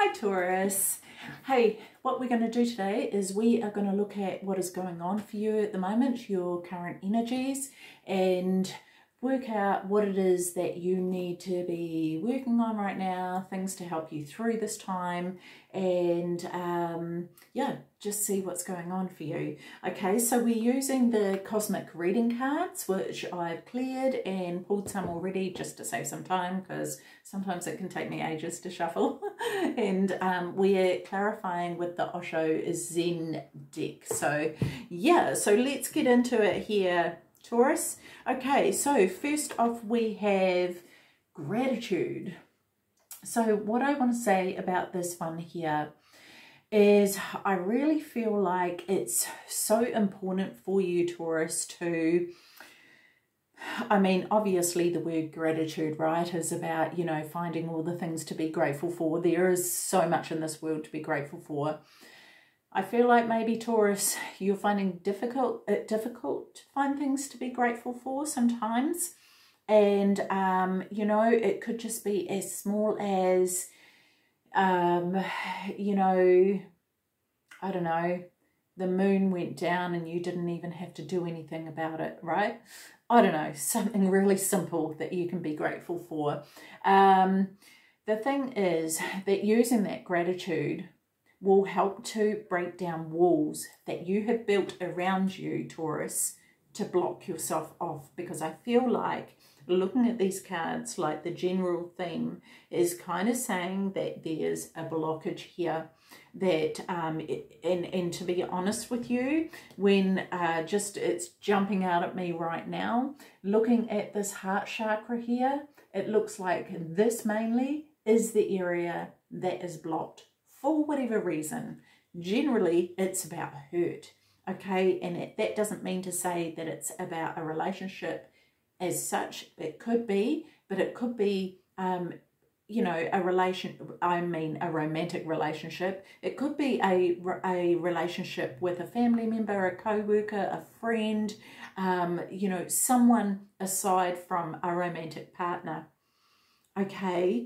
Hi Taurus. Hey, what we're going to do today is we are going to look at what is going on for you at the moment, your current energies, and work out what it is that you need to be working on right now, things to help you through this time, and yeah, just see what's going on for you. Okay, so we're using the cosmic reading cards, which I've cleared and pulled some already just to save some time, because sometimes it can take me ages to shuffle. And we're clarifying with the Osho Zen deck. So yeah, so let's get into it here, Taurus. Okay, so first off we have gratitude. So what I want to say about this one here is I really feel like it's so important for you, Taurus, to, I mean, obviously the word gratitude, right, is about, you know, finding all the things to be grateful for. There is so much in this world to be grateful for. I feel like maybe, Taurus, you're finding difficult to find things to be grateful for sometimes. And, you know, it could just be as small as, you know, I don't know, the moon went down and you didn't even have to do anything about it, right? I don't know, something really simple that you can be grateful for. The thing is that using that gratitude will help to break down walls that you have built around you, Taurus, to block yourself off. Because I feel like looking at these cards, like the general theme is kind of saying that there's a blockage here, that and to be honest with you, when just it's jumping out at me right now, looking at this heart chakra here, it looks like this mainly is the area that is blocked for whatever reason. Generally it's about hurt, okay? And that doesn't mean to say that it's about a relationship as such. It could be, but it could be you know, a romantic relationship. It could be a relationship with a family member, a co-worker, a friend, you know, someone aside from a romantic partner. Okay.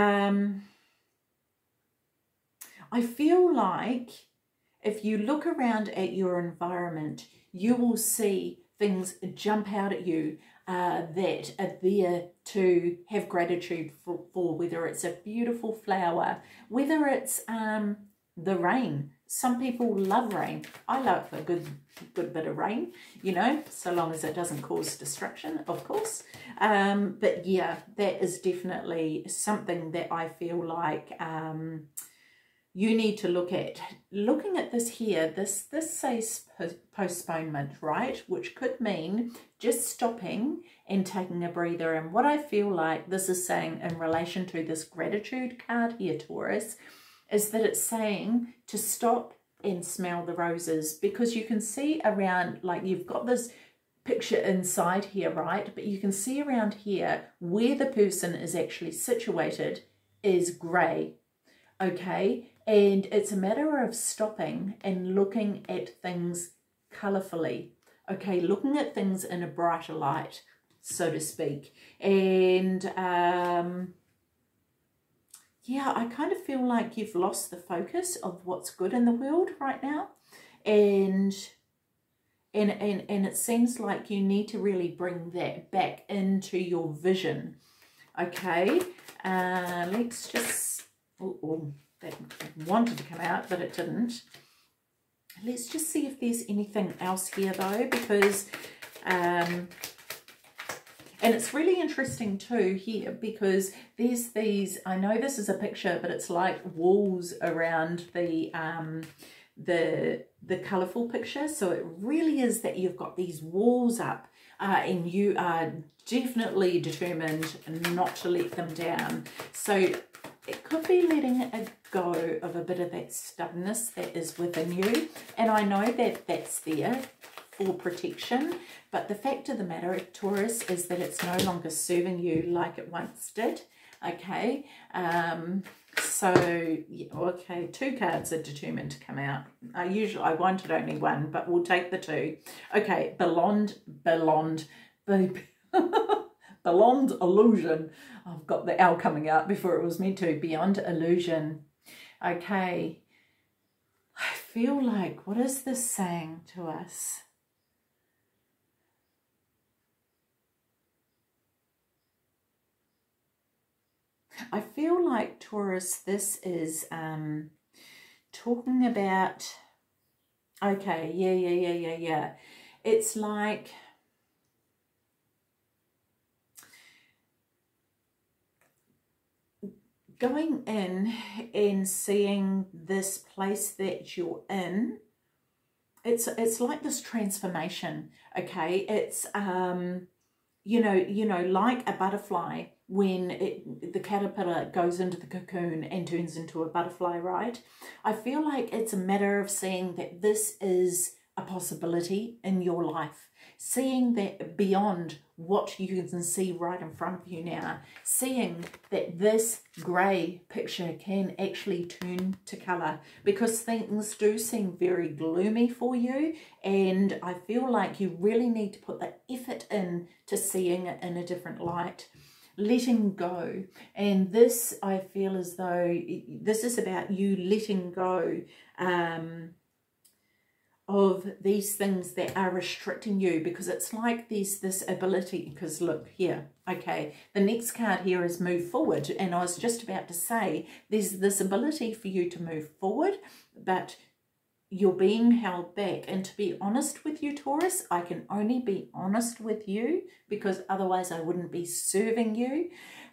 I feel like if you look around at your environment, you will see things jump out at you that are there to have gratitude for, whether it's a beautiful flower, whether it's the rain. Some people love rain. I love a good bit of rain, you know, so long as it doesn't cause destruction, of course. But yeah, that is definitely something that I feel like you need to look at. Looking at this here, this says postponement, right? Which could mean just stopping and taking a breather. And what I feel like this is saying in relation to this gratitude card here, Taurus, is that it's saying to stop and smell the roses, because you can see around, like you've got this picture inside here, right? But you can see around here where the person is actually situated is grey, okay? And it's a matter of stopping and looking at things colourfully, okay? Looking at things in a brighter light, so to speak. And yeah, I kind of feel like you've lost the focus of what's good in the world right now. And it seems like you need to really bring that back into your vision, okay? Let's just... that wanted to come out, but it didn't. Let's just see if there's anything else here though, because and it's really interesting too here, because there's these, I know this is a picture, but it's like walls around the colourful picture. So it really is that you've got these walls up and you are definitely determined not to let them down. So it could be letting it go of a bit of that stubbornness that is within you. And I know that that's there for protection. But the fact of the matter, Taurus, is that it's no longer serving you like it once did. Okay. So, yeah, okay, 2 cards are determined to come out. I wanted only 1, but we'll take the 2. Okay, Beyond Illusion. I've got the L coming out before it was meant to. Beyond Illusion. Okay. I feel like, what is this saying to us? I feel like, Taurus, this is talking about, okay, yeah. It's like, going in and seeing this place that you're in. It's like this transformation, okay? It's you know, like a butterfly when the caterpillar goes into the cocoon and turns into a butterfly, right? I feel like it's a matter of seeing that this is a possibility in your life, seeing that beyond what you can see right in front of you now, seeing that this grey picture can actually turn to colour, because things do seem very gloomy for you, and I feel like you really need to put the effort in to seeing it in a different light, letting go. And this, I feel as though this is about you letting go of these things that are restricting you, because it's like there's this ability, because look here, okay, the next card here is move forward, and I was just about to say there's this ability for you to move forward, but you're being held back. And to be honest with you, Taurus, I can only be honest with you because otherwise I wouldn't be serving you.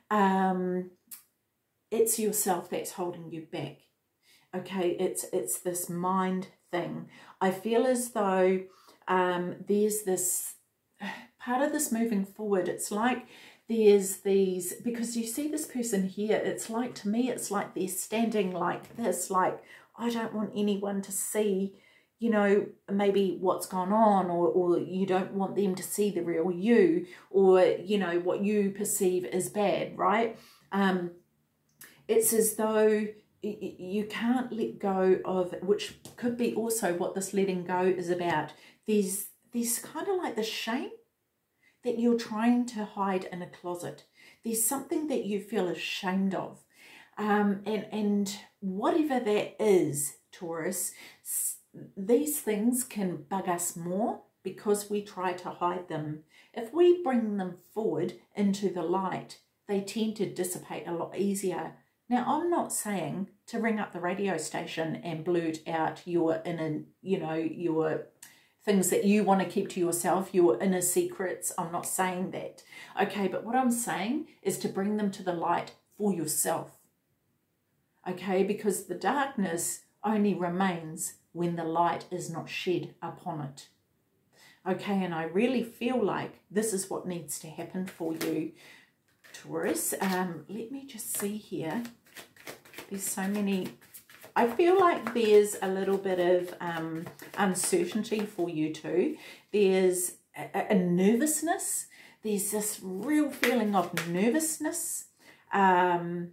It's yourself that's holding you back. Okay, it's this mind thing. I feel as though there's this part of this moving forward. It's like there's these, because you see this person here, it's like, to me, it's like they're standing like this, like, I don't want anyone to see, you know, maybe what's gone on, or you don't want them to see the real you, or, you know, what you perceive as bad, right? It's as though you can't let go of, which could be also what this letting go is about. There's kind of like the shame that you're trying to hide in a closet. There's something that you feel ashamed of. And whatever that is, Taurus, these things can bug us more because we try to hide them. If we bring them forward into the light, they tend to dissipate a lot easier. Now, I'm not saying to ring up the radio station and blurt out your inner, you know, your things that you want to keep to yourself, your inner secrets. I'm not saying that. Okay, but what I'm saying is to bring them to the light for yourself. Okay, because the darkness only remains when the light is not shed upon it. Okay, and I really feel like this is what needs to happen for you, Taurus. Let me just see here. There's so many. I feel like there's a little bit of uncertainty for you too. There's a nervousness. There's this real feeling of nervousness. And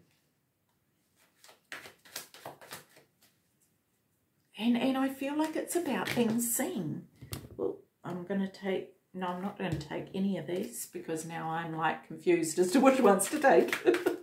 I feel like it's about being seen. Well, I'm going to take... No, I'm not going to take any of these because now I'm like confused as to which ones to take.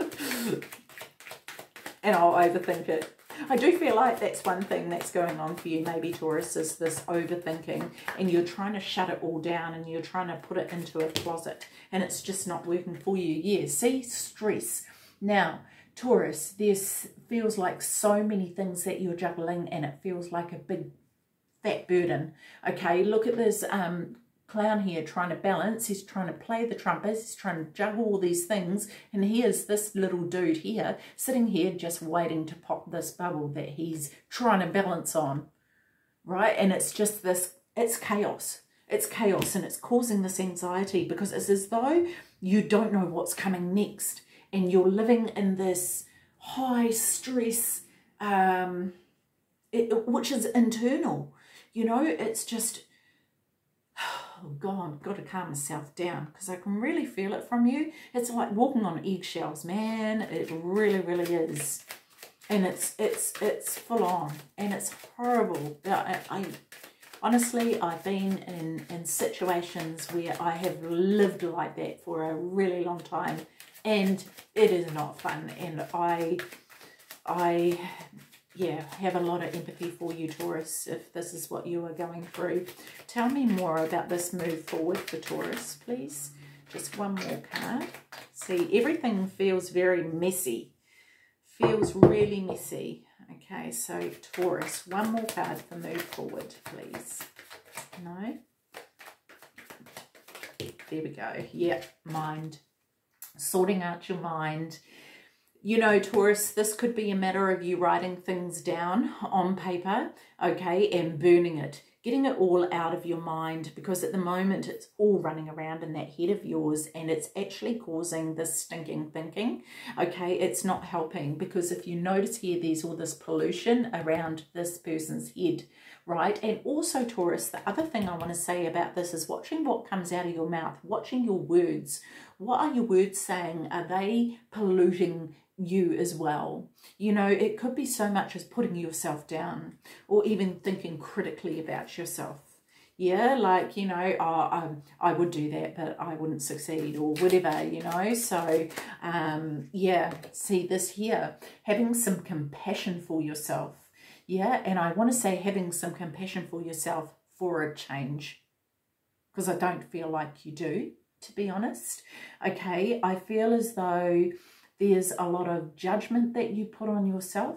And I'll overthink it. I do feel like that's one thing that's going on for you, maybe, Taurus, is this overthinking, and you're trying to shut it all down and you're trying to put it into a closet and it's just not working for you. Yeah, see, stress. Now, Taurus, this feels like so many things that you're juggling and it feels like a big fat burden. Okay, look at this clown here trying to balance. He's trying to play the trumpet. He's trying to juggle all these things. And here's this little dude here sitting here just waiting to pop this bubble that he's trying to balance on. Right? And it's just this, it's chaos. It's chaos and it's causing this anxiety because it's as though you don't know what's coming next. And you're living in this high stress, which is internal. You know, it's just... Oh God, I've got to calm myself down because I can really feel it from you. It's like walking on eggshells, man. It really, really is. And it's full on and it's horrible. I honestly, I've been in situations where I have lived like that for a really long time and it is not fun. And I yeah, have a lot of empathy for you, Taurus, if this is what you are going through. Tell me more about this move forward for Taurus, please. Just one more card. See, everything feels very messy. Feels really messy. Okay, so Taurus, one more card for move forward, please. No? There we go. Yeah, mind. Sorting out your mind. You know, Taurus, this could be a matter of you writing things down on paper, okay, and burning it. Getting it all out of your mind, because at the moment it's all running around in that head of yours and it's actually causing this stinking thinking, okay? It's not helping, because if you notice here, there's all this pollution around this person's head, right? And also, Taurus, the other thing I want to say about this is watching what comes out of your mouth, watching your words. What are your words saying? Are they polluting you as well? You know, it could be so much as putting yourself down, or even thinking critically about yourself. Yeah, like, you know, oh, I would do that, but I wouldn't succeed, or whatever, you know. So, yeah, see this here, having some compassion for yourself. Yeah, and I want to say having some compassion for yourself for a change, because I don't feel like you do, to be honest. Okay, I feel as though there's a lot of judgment that you put on yourself.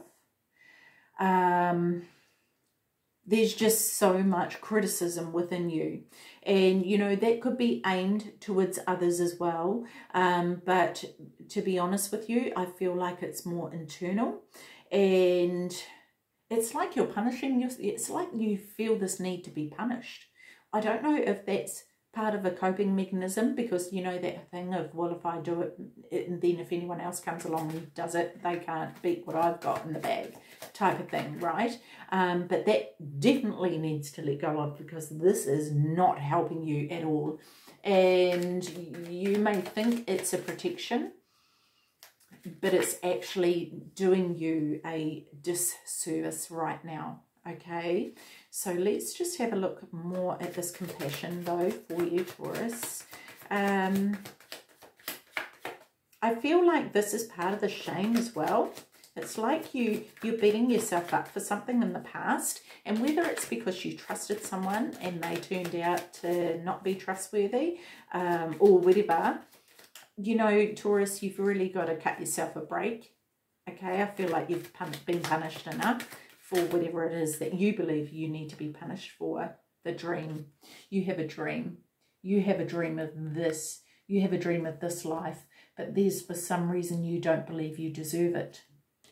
There's just so much criticism within you. And, you know, that could be aimed towards others as well. But to be honest with you, I feel like it's more internal. And it's like you're punishing yourself. It's like you feel this need to be punished. I don't know if that's part of a coping mechanism, because you know that thing of, well, if I do it, and then if anyone else comes along and does it, they can't beat what I've got in the bag, type of thing, right? But that definitely needs to let go of, because this is not helping you at all. And you may think it's a protection, but it's actually doing you a disservice right now. Okay, so let's just have a look more at this compassion though for you, Taurus. I feel like this is part of the shame as well. It's like you're beating yourself up for something in the past, and whether it's because you trusted someone and they turned out to not be trustworthy, or whatever, you know, Taurus, you've really got to cut yourself a break. Okay, I feel like you've been punished enough for whatever it is that you believe you need to be punished for. The dream. You have a dream. You have a dream of this. You have a dream of this life. But there's, for some reason, you don't believe you deserve it.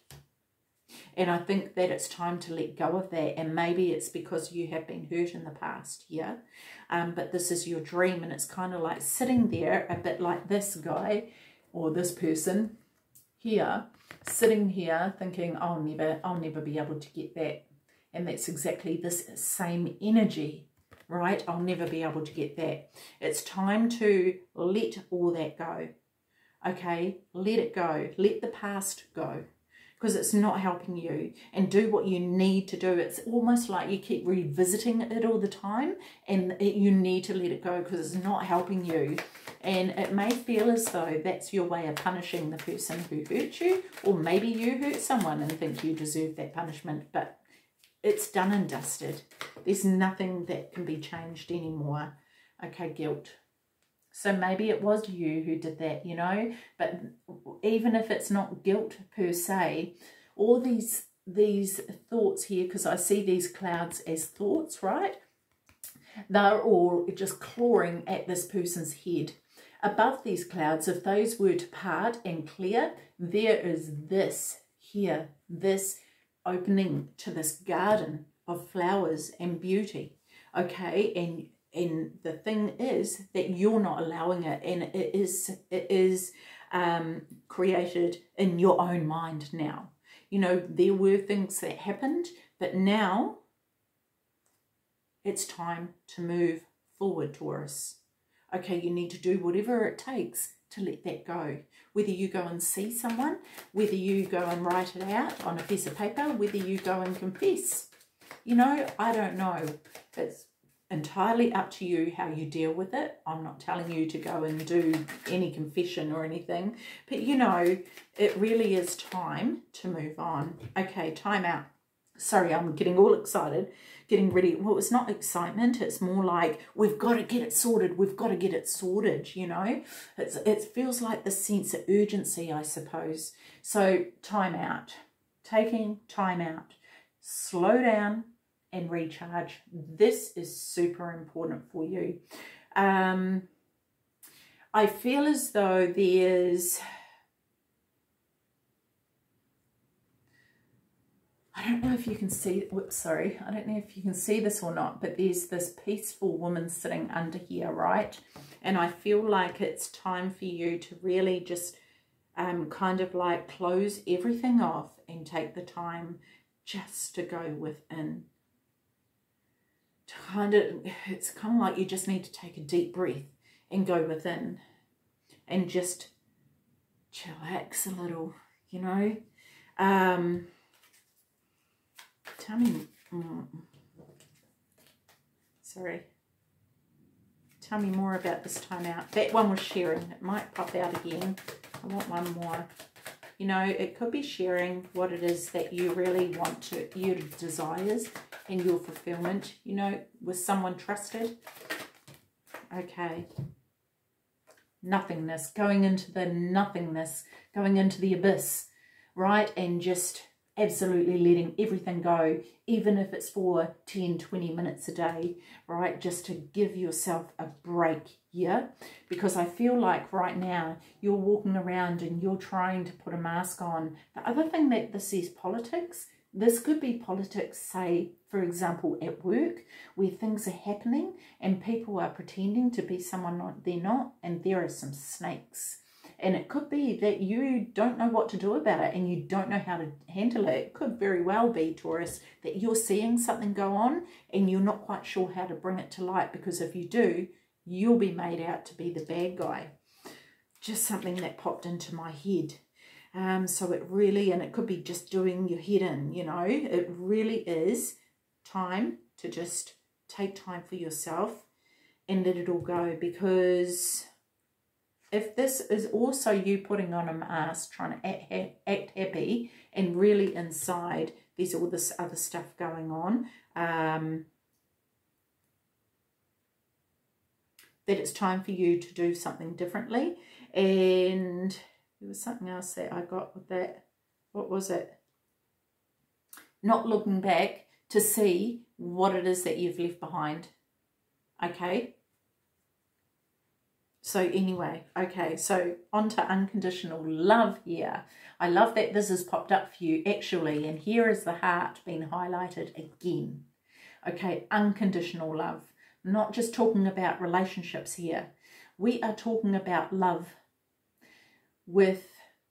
And I think that it's time to let go of that. And maybe it's because you have been hurt in the past, yeah? But this is your dream, and it's kind of like sitting there, a bit like this guy or this person here, sitting here thinking, I'll never be able to get that. And that's exactly this same energy, right? I'll never be able to get that. It's time to let all that go. Okay, let it go. Let the past go, because it's not helping you, and do what you need to do. It's almost like you keep revisiting it all the time, and you need to let it go because it's not helping you. And it may feel as though that's your way of punishing the person who hurt you, or maybe you hurt someone and think you deserve that punishment, but it's done and dusted. There's nothing that can be changed anymore. Okay, guilt. So maybe it was you who did that, you know, but even if it's not guilt per se, all these thoughts here, because I see these clouds as thoughts, right? They're all just clawing at this person's head. Above these clouds, if those were to part and clear, there is this here, this opening to this garden of flowers and beauty, okay? And the thing is that you're not allowing it, and it is created in your own mind now. You know, there were things that happened, but now it's time to move forward, Taurus. Okay, you need to do whatever it takes to let that go. Whether you go and see someone, whether you go and write it out on a piece of paper, whether you go and confess. You know, I don't know. It's entirely up to you how you deal with it. I'm not telling you to go and do any confession or anything, but you know, it really is time to move on. Okay, time out. sorry, I'm getting all excited, getting ready. Well, it's not excitement. It's more like, we've got to get it sorted. We've got to get it sorted, you know. It feels like the sense of urgency, I suppose. So time out, taking time out, slow down and recharge. This is super important for you. I feel as though there's, I don't know if you can see, whoops, sorry, I don't know if you can see this or not, but there's this peaceful woman sitting under here, right? And I feel like it's time for you to really just kind of like close everything off and take the time just to go within. It's kind of like you just need to take a deep breath and go within and just chillax a little, you know. Tell me, sorry, tell me more about this time out. That one was sharing. It might pop out again. I want one more. You know, it could be sharing what it is that you really want to, your desires and your fulfillment, you know, with someone trusted. Okay. Nothingness, going into the nothingness, going into the abyss, right? And just absolutely letting everything go, even if it's for 10, 20 minutes a day, right? Just to give yourself a break, yeah? Because I feel like right now you're walking around and you're trying to put a mask on. The other thing that this is politics. This could be politics, say, for example, at work, where things are happening and people are pretending to be someone they're not, and there are some snakes. And it could be that you don't know what to do about it and you don't know how to handle it. It could very well be, Taurus, that you're seeing something go on and you're not quite sure how to bring it to light, because if you do, you'll be made out to be the bad guy. Just something that popped into my head. So it really, and it could be just doing your head in, you know, it really is time to just take time for yourself and let it all go. Because if this is also you putting on a mask, trying to act happy, and really inside there's all this other stuff going on, that it's time for you to do something differently. And there was something else that I got with that. What was it? Not looking back to see what it is that you've left behind. Okay? So anyway, okay, so on to unconditional love here. I love that this has popped up for you actually, and here is the heart being highlighted again. Okay, unconditional love. I'm not just talking about relationships here. We are talking about love without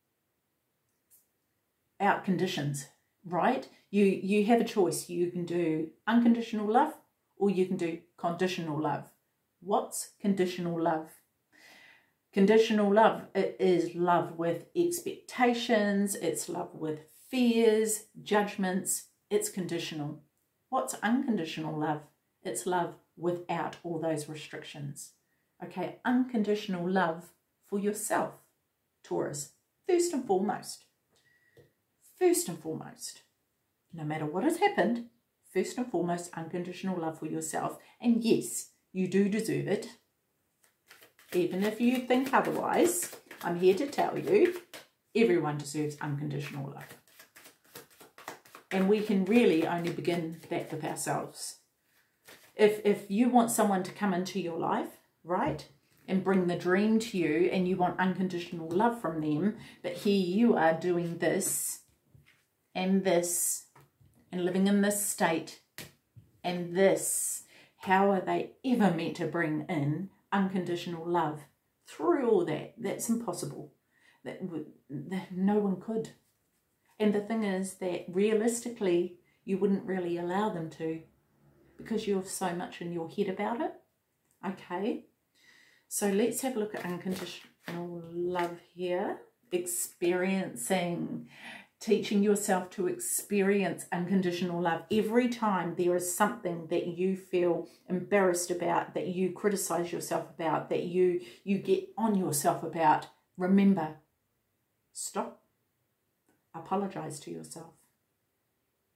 conditions, right? You have a choice. You can do unconditional love or you can do conditional love. What's conditional love? Conditional love, it is love with expectations, it's love with fears, judgments, it's conditional. What's unconditional love? It's love without all those restrictions. Okay, unconditional love for yourself, Taurus, first and foremost. First and foremost, no matter what has happened, first and foremost, unconditional love for yourself. And yes, you do deserve it. Even if you think otherwise, I'm here to tell you, everyone deserves unconditional love. And we can really only begin that with ourselves. If you want someone to come into your life, right, and bring the dream to you, and you want unconditional love from them, but here you are doing this, and living in this state, and this, how are they ever meant to bring in unconditional love through all that? That's impossible. That no one could. And the thing is that realistically, you wouldn't really allow them to, because you have so much in your head about it. Okay, so let's have a look at unconditional love here. Experiencing, teaching yourself to experience unconditional love. Every time there is something that you feel embarrassed about, that you criticize yourself about, that you get on yourself about, remember, stop, apologize to yourself. I'm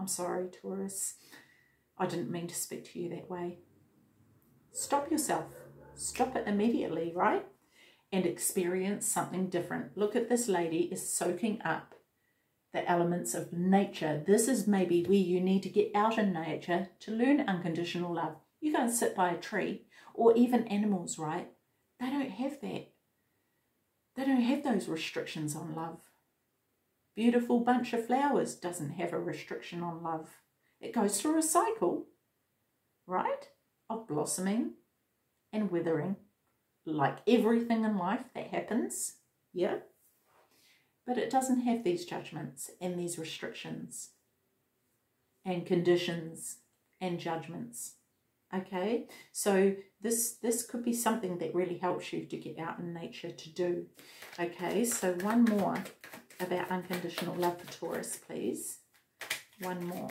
sorry, Taurus. I didn't mean to speak to you that way. Stop yourself. Stop it immediately, right? And experience something different. Look at this lady is soaking up the elements of nature. This is maybe where you need to get out in nature to learn unconditional love. You go and sit by a tree, or even animals, right? They don't have that. They don't have those restrictions on love. Beautiful bunch of flowers doesn't have a restriction on love. It goes through a cycle, right, of blossoming and withering, like everything in life that happens, yeah? But it doesn't have these judgments and these restrictions and conditions and judgments, okay? So this could be something that really helps you to get out in nature to do, okay? So one more about unconditional love for Taurus, please. One more.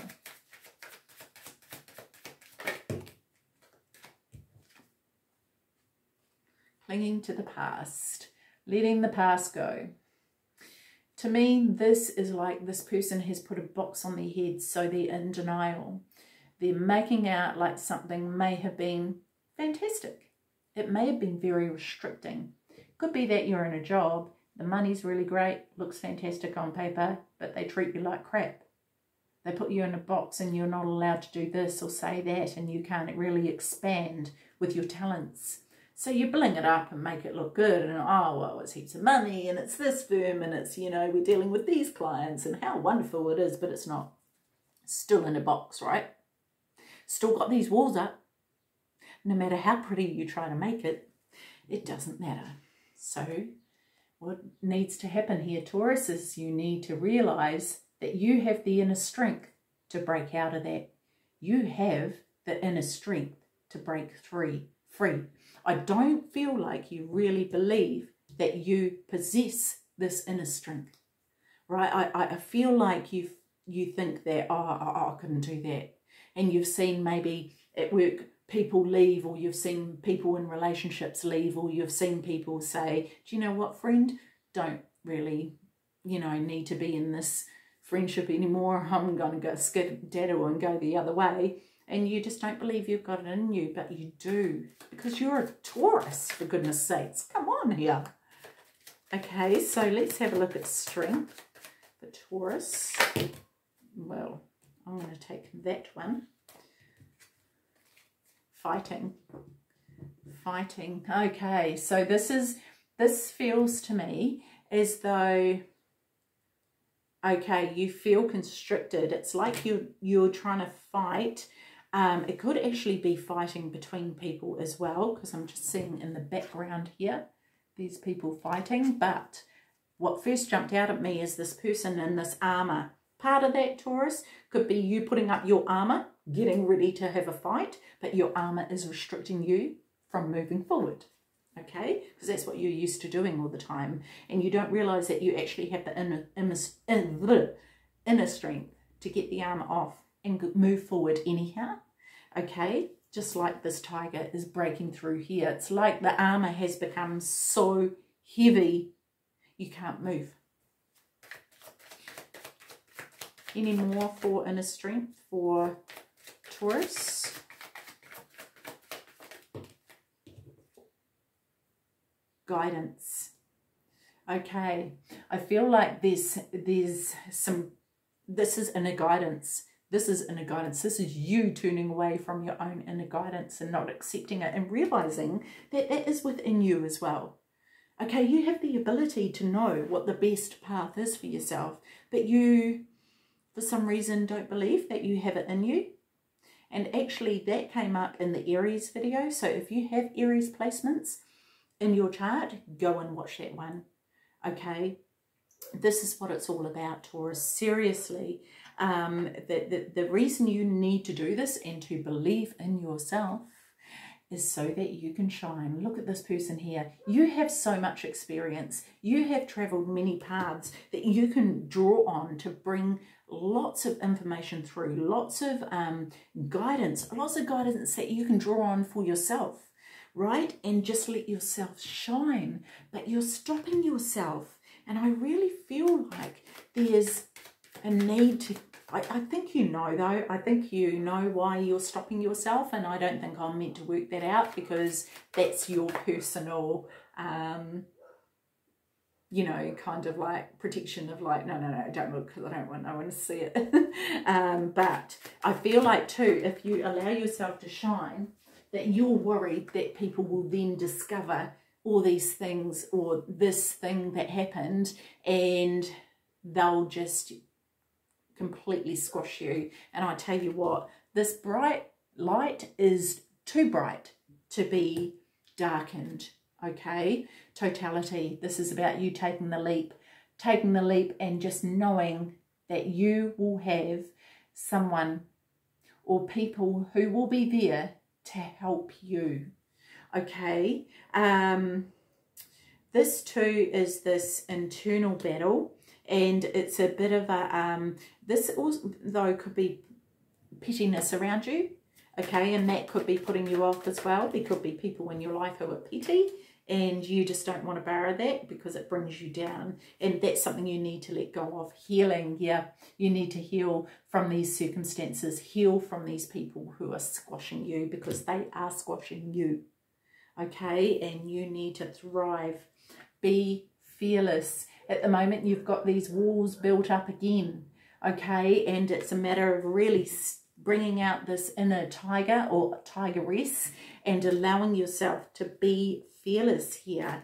Clinging to the past, letting the past go. To me, this is like this person has put a box on their head, so they're in denial. They're making out like something may have been fantastic. It may have been very restricting. Could be that you're in a job, the money's really great, looks fantastic on paper, but they treat you like crap. They put you in a box and you're not allowed to do this or say that, and you can't really expand with your talents. So you bling it up and make it look good, and oh, well, it's heaps of money, and it's this firm, and it's, you know, we're dealing with these clients, and how wonderful it is, but it's not. Still in a box, right? Still got these walls up. No matter how pretty you try to make it, it doesn't matter. So what needs to happen here, Taurus, is you need to realise that you have the inner strength to break out of that. You have the inner strength to break free. I don't feel like you really believe that you possess this inner strength, right? I feel like you think that, oh, I couldn't do that. And you've seen maybe at work people leave, or you've seen people in relationships leave, or you've seen people say, do you know what, friend, don't really, you know, need to be in this friendship anymore. I'm going to go skedaddle and go the other way. And you just don't believe you've got it in you, but you do, because you're a Taurus, for goodness sakes. Come on here. Okay, so let's have a look at strength for Taurus. Well, I'm going to take that one. Fighting. Okay, so this feels to me as though, okay, you feel constricted. It's like you're trying to fight. It could actually be fighting between people as well, because I'm just seeing in the background here, these people fighting. But what first jumped out at me is this person in this armor. Part of that, Taurus, could be you putting up your armor, getting ready to have a fight, but your armor is restricting you from moving forward. Okay, because that's what you're used to doing all the time, and you don't realize that you actually have the inner strength to get the armor off and move forward anyhow. Okay, just like this tiger is breaking through here. It's like the armor has become so heavy you can't move. Any more for inner strength for Taurus? Guidance. Okay, I feel like there's some, this is inner guidance. This is inner guidance. This is you turning away from your own inner guidance and not accepting it and realizing that that is within you as well. Okay, you have the ability to know what the best path is for yourself, but you, for some reason, don't believe that you have it in you. And actually that came up in the Aries video. So if you have Aries placements in your chart, go and watch that one. Okay, this is what it's all about, Taurus. Seriously, the reason you need to do this and to believe in yourself is so that you can shine. Look at this person here. You have so much experience. You have traveled many paths that you can draw on to bring lots of information through, lots of guidance that you can draw on for yourself, right? And just let yourself shine. But you're stopping yourself. And I really feel like there's a need I think you know, though. I think you know why you're stopping yourself, and I don't think I'm meant to work that out, because that's your personal, you know, kind of like protection of like, no, don't look, because I don't want no one to see it. But I feel like too, if you allow yourself to shine, that you're worried that people will then discover all these things or this thing that happened, and they'll just completely squash you. And I tell you what, this bright light is too bright to be darkened. Okay, totality. This is about you taking the leap and just knowing that you will have someone or people who will be there to help you. Okay, this too is this internal battle, and it's a bit of a this also though could be pettiness around you. Okay, and that could be putting you off as well. There could be people in your life who are petty, and you just don't want to borrow that because it brings you down. And that's something you need to let go of. Healing, yeah. You need to heal from these circumstances. Heal from these people who are squashing you, because they are squashing you. Okay, and you need to thrive. Be fearless. At the moment, you've got these walls built up again. Okay, and it's a matter of really bringing out this inner tiger or tigeress and allowing yourself to be fearless here,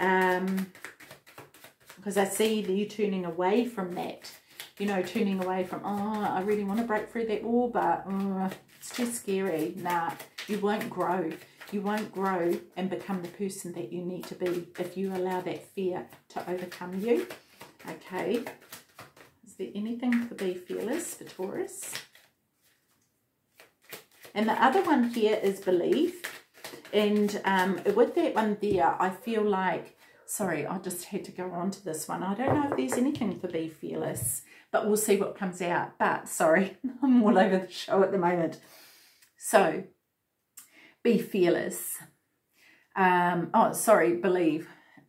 because I see you turning away from that, you know, turning away from, oh, I really want to break through that wall, but it's too scary. Nah, you won't grow. You won't grow and become the person that you need to be if you allow that fear to overcome you. Okay, is there anything for be fearless for Taurus? And the other one here is believe. And with that one there, I feel like, sorry, I just had to go on to this one. I don't know if there's anything for be fearless, but we'll see what comes out. But sorry, I'm all over the show at the moment. So, be fearless. Oh, sorry, believe.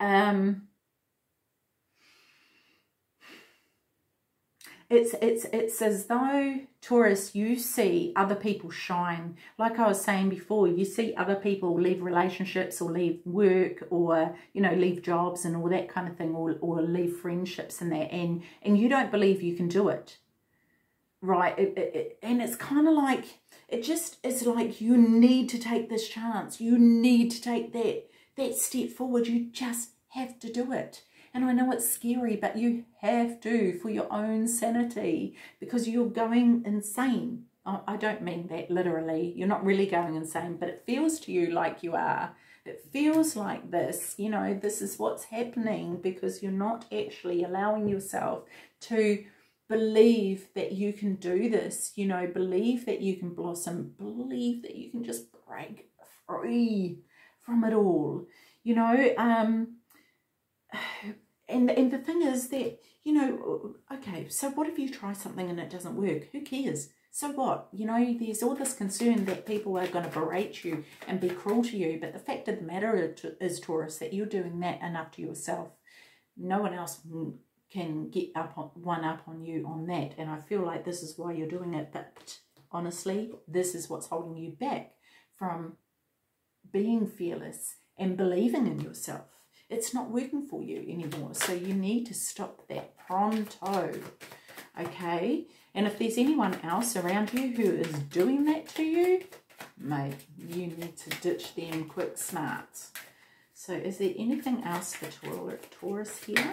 It's as though, Taurus, you see other people shine. Like I was saying before, you see other people leave relationships or leave work or, you know, leave jobs and all that kind of thing, or leave friendships and that, and you don't believe you can do it. Right? And it's kind of like, it's like you need to take this chance. You need to take that step forward. You just have to do it. And I know it's scary, but you have to, for your own sanity, because you're going insane. I don't mean that literally. You're not really going insane, but it feels to you like you are. It feels like this, you know, this is what's happening because you're not actually allowing yourself to believe that you can do this, you know, believe that you can blossom, believe that you can just break free from it all, you know. And the thing is that, you know, okay, so what if you try something and it doesn't work? Who cares? So what? You know, there's all this concern that people are going to berate you and be cruel to you. But the fact of the matter is, Taurus, that you're doing that enough to yourself. No one else can get one up on you on that. And I feel like this is why you're doing it. But honestly, this is what's holding you back from being fearless and believing in yourself. It's not working for you anymore. So you need to stop that pronto. Okay? And if there's anyone else around you who is doing that to you, mate, you need to ditch them quick smarts. So is there anything else for Taurus here?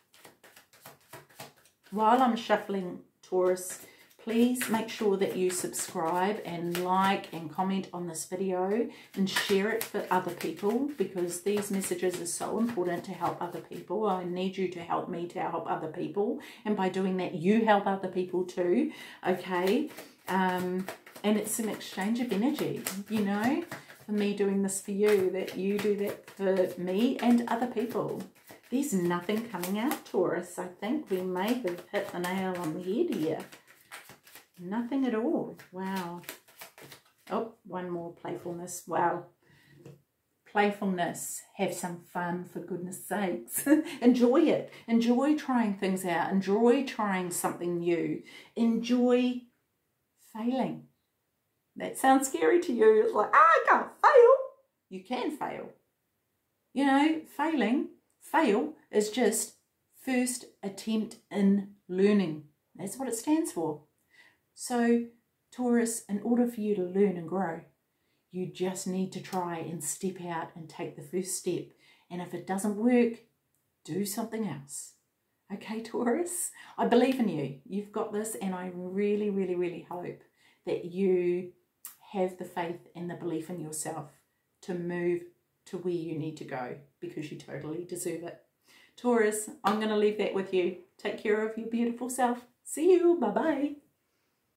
While I'm shuffling, Taurus, please make sure that you subscribe and like and comment on this video and share it for other people, because these messages are so important to help other people. I need you to help me to help other people, and by doing that you help other people too. Okay, and it's an exchange of energy, you know, for me doing this for you, that you do that for me and other people. There's nothing coming out, Taurus. I think we may have hit the nail on the head here. Nothing at all. Wow. Oh, one more playfulness. Wow. playfulness, have some fun, for goodness sakes. Enjoy it. Enjoy trying things out. Enjoy trying something new. Enjoy failing. That sounds scary to you. It's like, I can't fail. You can fail. You know, fail is just first attempt in learning. That's what it stands for. So, Taurus, in order for you to learn and grow, you just need to try and step out and take the first step. And if it doesn't work, do something else. Okay, Taurus? I believe in you. You've got this, and I really, really, really hope that you have the faith and the belief in yourself to move to where you need to go, because you totally deserve it. Taurus, I'm going to leave that with you. Take care of your beautiful self. See you. Bye-bye.